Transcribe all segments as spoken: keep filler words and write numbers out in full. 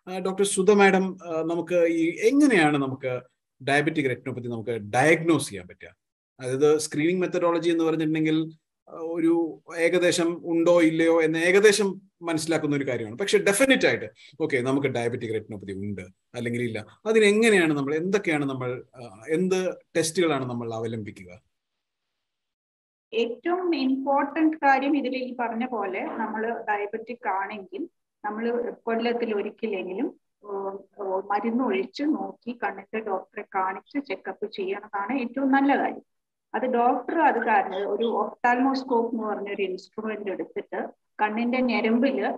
Doctor Sudha madam, നമുക്ക് ഈ എങ്ങനെയാണ് നമുക്ക് ഡയബറ്റിക് റെറ്റിനോപ്പതി നമുക്ക് ഡയഗ്നോസ് ചെയ്യാൻ പറ്റുക? അതായത് സ്ക്രീനിങ് മെത്തഡോളജി എന്ന് പറഞ്ഞിട്ടുണ്ടെങ്കിൽ ഒരു ഏകദേശം ഉണ്ടോ ഇല്ലയോ എന്ന് ഏകദേശം മനസ്സിലാക്കുന്ന ഒരു കാര്യമാണ്. പക്ഷെ ഡെഫിനറ്റ് ആയിട്ട് ഓക്കെ നമുക്ക് ഡയബറ്റിക് റെറ്റിനോപ്പതി ഉണ്ട് അല്ലെങ്കിൽ ഇല്ല, അതിനെങ്ങനെയാണ് നമ്മൾ, എന്തൊക്കെയാണ് നമ്മൾ, എന്ത് ടെസ്റ്റുകളാണ് നമ്മൾ അവലംബിക്കുക? ഏറ്റവും ഇമ്പോർട്ടന്റ് കാര്യം ഇതിൽ ഈ പറഞ്ഞ പോലെ നമ്മൾ ഡയബറ്റിക് ആണെങ്കിൽ നമ്മൾ കൊല്ലത്തിൽ ഒരിക്കലെങ്കിലും മരുന്ന് ഒഴിച്ച് നോക്കി കണ്ണിന്റെ ഡോക്ടറെ കാണിച്ച് ചെക്കപ്പ് ചെയ്യണതാണ് ഏറ്റവും നല്ല കാര്യം. അത് ഡോക്ടർ അത് കാരണം ഒരു ഒഫ്താൽമോസ്കോപ്പ് എന്ന് പറഞ്ഞൊരു ഇൻസ്ട്രുമെന്റ് എടുത്തിട്ട് കണ്ണിന്റെ ഞരമ്പില്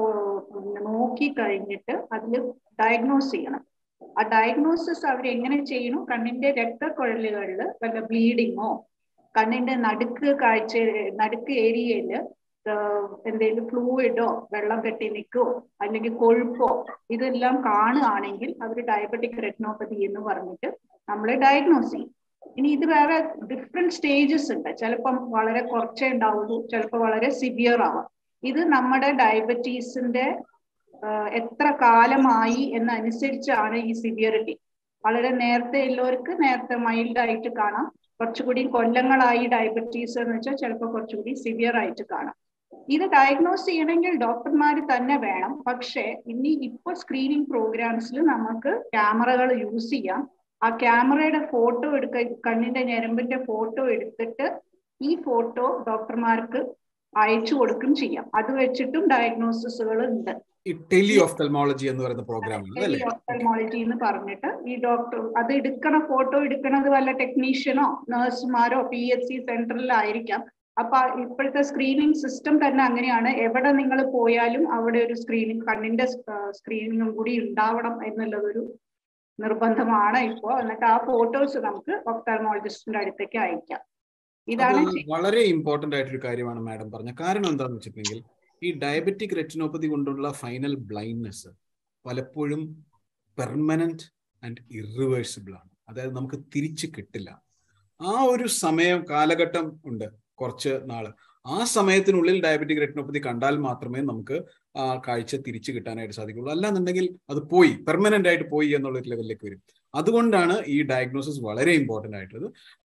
നോക്കി കഴിഞ്ഞിട്ട് അതിൽ ഡയഗ്നോസ് ചെയ്യണം. ആ ഡയഗ്നോസിസ് അവർ എങ്ങനെ ചെയ്യണം? കണ്ണിന്റെ രക്തക്കുഴലുകളിൽ വല്ല ബ്ലീഡിങ്ങോ കണ്ണിന്റെ നടുക്ക് കാഴ്ച നടുക്ക് ഏരിയയില് എന്തെങ്കിലും ഫ്ലൂയിഡോ വെള്ളം കെട്ടി നിൽക്കോ അല്ലെങ്കിൽ കൊഴുപ്പോ ഇതെല്ലാം കാണുകയാണെങ്കിൽ അവർ ഡയബറ്റിക് റെറ്റിനോപ്പതി എന്ന് പറഞ്ഞിട്ട് നമ്മൾ ഡയഗ്നോസ് ചെയ്യും. ഇനി ഇത് വേറെ ഡിഫറെന്റ് സ്റ്റേജസ് ഉണ്ട്. ചിലപ്പം വളരെ കുറച്ചേ ഉണ്ടാവുള്ളൂ, ചിലപ്പോൾ വളരെ സിവിയർ ആവാം. ഇത് നമ്മുടെ ഡയബറ്റീസിന്റെ എത്ര കാലമായി എന്നനുസരിച്ചാണ് ഈ സിവിയറിറ്റി. വളരെ നേരത്തെ ഉള്ളവർക്ക് നേരത്തെ മൈൽഡ് ആയിട്ട് കാണാം, കുറച്ചുകൂടി കൊല്ലങ്ങളായി ഡയബറ്റീസ് എന്ന് വെച്ചാൽ ചിലപ്പോൾ കുറച്ചുകൂടി സിവിയർ ആയിട്ട് കാണാം. ഇത് ഡയഗ്നോസ് ചെയ്യണമെങ്കിൽ ഡോക്ടർമാർ തന്നെ വേണം. പക്ഷേ ഇനി ഇപ്പോൾ സ്ക്രീനിങ് പ്രോഗ്രാംസിൽ നമുക്ക് ക്യാമറകൾ യൂസ് ചെയ്യാം. ആ ക്യാമറയുടെ ഫോട്ടോ എടുക്ക കണ്ണിന്റെ ഞരമ്പിന്റെ ഫോട്ടോ എടുത്തിട്ട് ഈ ഫോട്ടോ ഡോക്ടർമാർക്ക് അയച്ചു കൊടുക്കും ചെയ്യാം. അത് വെച്ചിട്ടും ഡയഗ്നോസിസുകൾ ഉണ്ട്. ടെലി ഓഫ്തൽമോളജി എന്ന് പറയുന്ന പ്രോഗ്രാം ടെലി ഓഫ്തൽമോളജി എന്ന് പറഞ്ഞിട്ട് ഈ ഡോക്ടർ അത് എടുക്കണ ഫോട്ടോ എടുക്കുന്നത് വല്ല ടെക്നീഷ്യനോ നഴ്സുമാരോ പി എച്ച് സി സെന്ററിലായിരിക്കാം. അപ്പൊ ഇപ്പോഴത്തെ സ്ക്രീനിങ് സിസ്റ്റം തന്നെ അങ്ങനെയാണ്. എവിടെ നിങ്ങൾ പോയാലും അവിടെ ഒരു സ്ക്രീനിങ് കണ്ണിന്റെ സ്ക്രീനിങ്ങും കൂടി ഉണ്ടാവണം എന്നുള്ളതൊരു നിർബന്ധമാണ് ഇപ്പോൾ. എന്നിട്ട് ആ ഫോട്ടോസ് നമുക്ക് ഒഫ്താൽമോളജിസ്റ്റിന്റെ അടുത്തേക്ക് അയക്കാം. ഇതാണ് വളരെ ഇമ്പോർട്ടന്റ് ആയിട്ടൊരു കാര്യമാണ് മാഡം പറഞ്ഞത്. കാരണം എന്താണെന്ന് വെച്ചിട്ടുണ്ടെങ്കിൽ ഈ ഡയബറ്റിക് റെറ്റിനോപ്പതി കൊണ്ടുള്ള ഫൈനൽ ബ്ലൈൻഡ്നെസ് പലപ്പോഴും പെർമനന്റ് ആൻഡ് ഇറിവേഴ്സിബിൾ ആണ്. അതായത് നമുക്ക് തിരിച്ചു കിട്ടില്ല. ആ ഒരു സമയം കാലഘട്ടം ഉണ്ട്, കുറച്ച് നാള്. ആ സമയത്തിനുള്ളിൽ ഡയബറ്റിക് റെറ്റിനോപ്പതി കണ്ടാൽ മാത്രമേ നമുക്ക് ആ കാഴ്ച തിരിച്ചു കിട്ടാനായിട്ട് സാധിക്കുള്ളൂ. അല്ലാന്നുണ്ടെങ്കിൽ അത് പോയി, പെർമനന്റ് ആയിട്ട് പോയി എന്നുള്ള ലെവലിലേക്ക് വരും. അതുകൊണ്ടാണ് ഈ ഡയഗ്നോസിസ് വളരെ ഇമ്പോർട്ടന്റ് ആയിട്ടുള്ളത്.